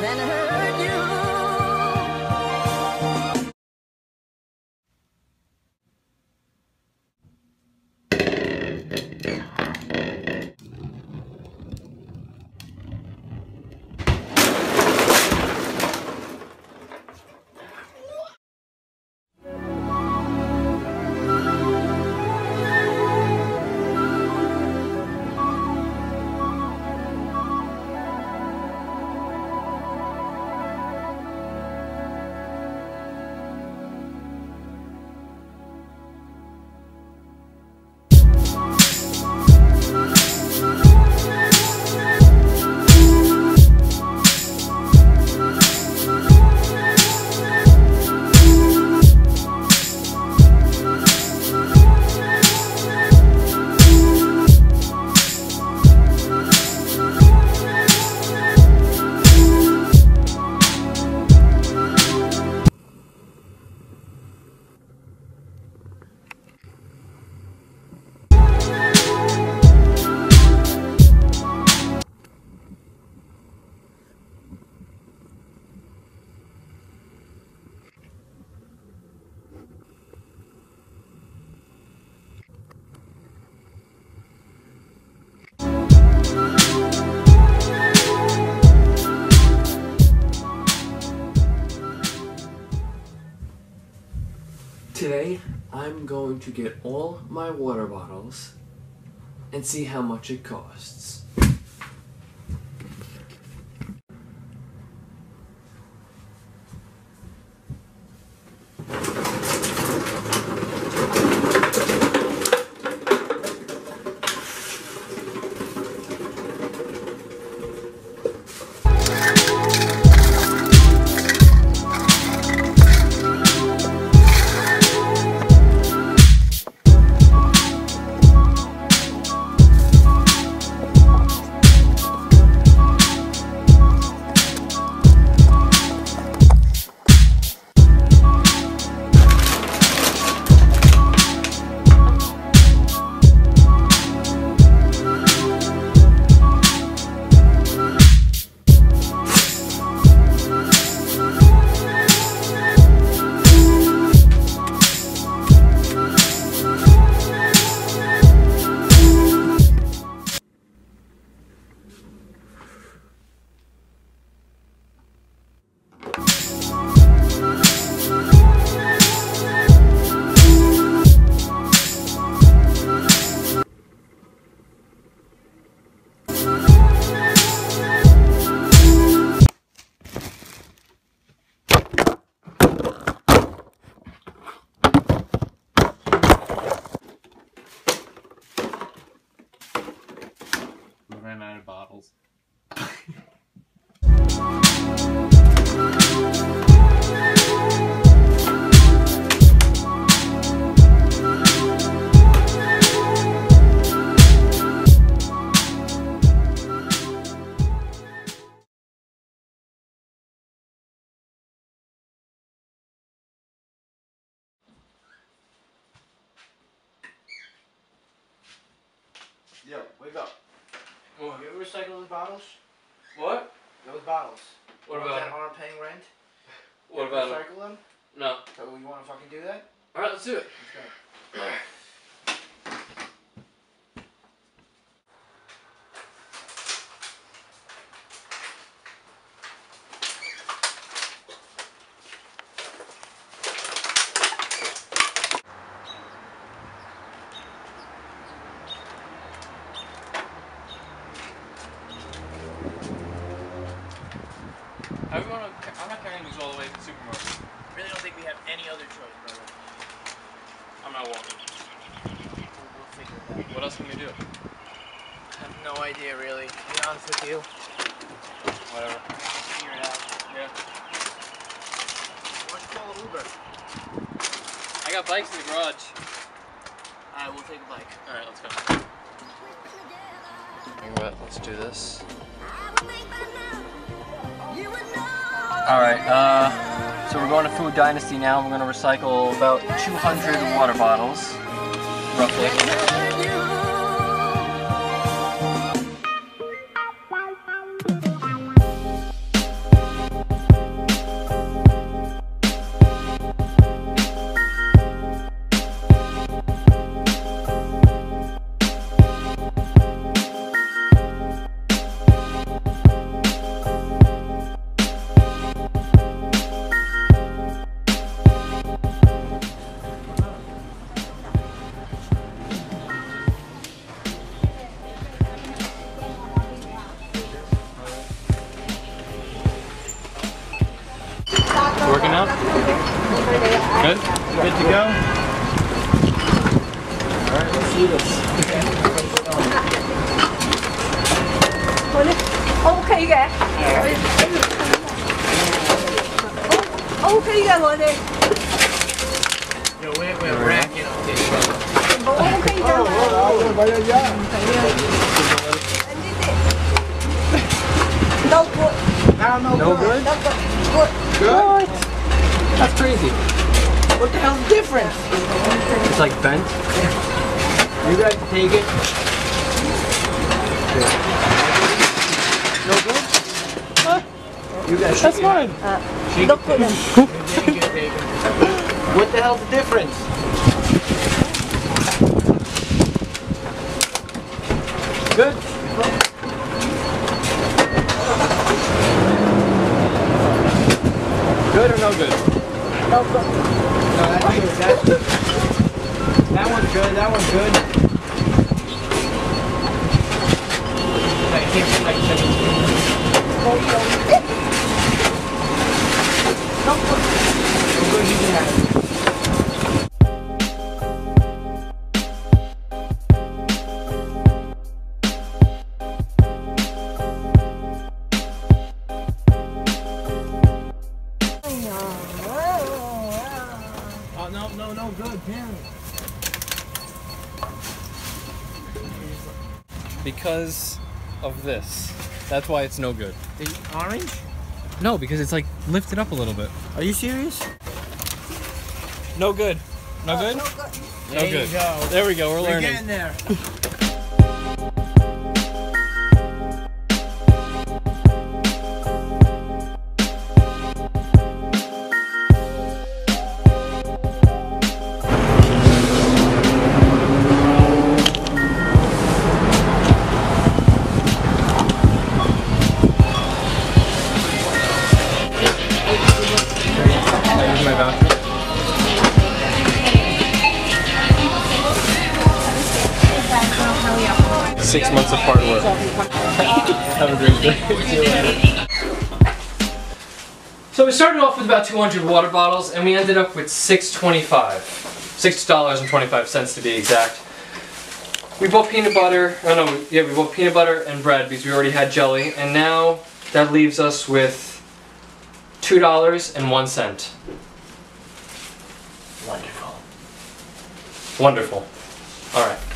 and hurt you. Today, I'm going to get all my water bottles and see how much it costs. Ran out of bottles. Yo, wake up. What? You ever recycle those bottles? What? Those bottles. What Ones about that them? aren't paying rent? What You ever about them? recycle them? No. So you want to fucking do that? Alright, let's do it. Let's go. I'm not carrying these all the way to the supermarket. I really don't think we have any other choice, brother. I'm not walking. We'll figure it out. What else can we do? I have no idea, really. To be honest with you. Whatever. Figure it out. Yeah. Why don't you call an Uber? I got bikes in the garage. Alright, we'll take a bike. Alright, let's go. Alright, let's do this. Alright, so we're going to Food Dynasty now. We're going to recycle about 200 water bottles, roughly. Working out? Good? Good to go? Alright, let's do this. OK 嘅，OK 嘅我哋 Yo, we're racking up this. 全部 OK 㗎嘛。No good. No good? No good. Good. Good? That's crazy. What the hell's the difference? It's like bent. You guys take it. No good? Huh? You guys That's fine. No good. What the hell's the difference? Good? Good or no good? No good. No, that's good. That's good. That one's good. That one's good. I can't put like No good. no good. You can have it. Oh no good. Damn. Because of this. That's why it's no good. The orange? No, because it's like lifted up a little bit. Are you serious? No good. No good? No good. No There good. you go. There we go, we're We're learning. getting there. Here's my voucher. Six months of hard work. Have a great day. See you later. So we started off with about 200 water bottles and we ended up with $6.25. $6.25 to be exact. We bought peanut butter, we bought peanut butter and bread because we already had jelly, and now that leaves us with $2.01. Wonderful. Wonderful. Alright.